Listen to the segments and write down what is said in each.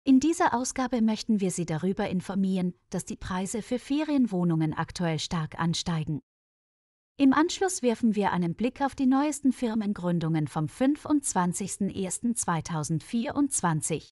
In dieser Ausgabe möchten wir Sie darüber informieren, dass die Preise für Ferienwohnungen aktuell stark ansteigen. Im Anschluss werfen wir einen Blick auf die neuesten Firmengründungen vom 25.01.2024.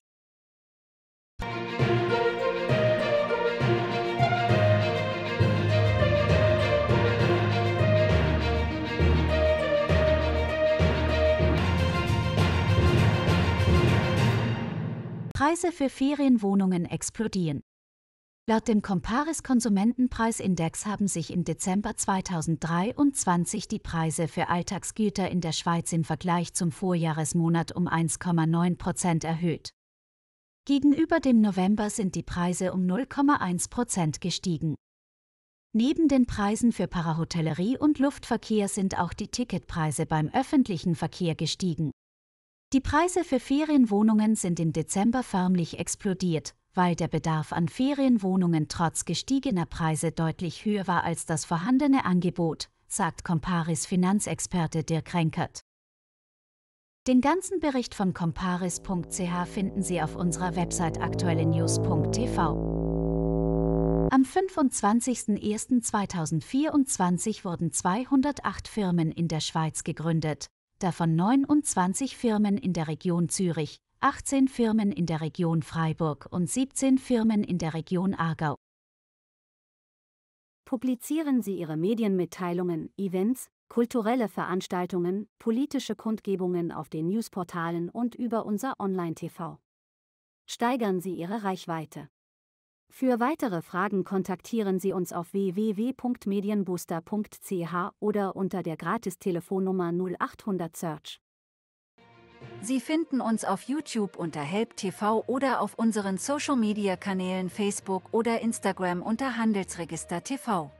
Preise für Ferienwohnungen explodieren. Laut dem Comparis Konsumentenpreisindex haben sich im Dezember 2023 die Preise für Alltagsgüter in der Schweiz im Vergleich zum Vorjahresmonat um 1,9% erhöht. Gegenüber dem November sind die Preise um 0,1% gestiegen. Neben den Preisen für Parahotellerie und Luftverkehr sind auch die Ticketpreise beim öffentlichen Verkehr gestiegen. Die Preise für Ferienwohnungen sind im Dezember förmlich explodiert, weil der Bedarf an Ferienwohnungen trotz gestiegener Preise deutlich höher war als das vorhandene Angebot, sagt Comparis Finanzexperte Dirk Renkert. Den ganzen Bericht von comparis.ch finden Sie auf unserer Website aktuellenews.tv. Am 25.01.2024 wurden 208 Firmen in der Schweiz gegründet, davon 29 Firmen in der Region Zürich, 18 Firmen in der Region Freiburg und 17 Firmen in der Region Aargau. Publizieren Sie Ihre Medienmitteilungen, Events, kulturelle Veranstaltungen, politische Kundgebungen auf den Newsportalen und über unser Online-TV. Steigern Sie Ihre Reichweite. Für weitere Fragen kontaktieren Sie uns auf www.medienbooster.ch oder unter der Gratis-Telefonnummer 0800 Search. Sie finden uns auf YouTube unter Help TV oder auf unseren Social-Media-Kanälen Facebook oder Instagram unter Handelsregister TV.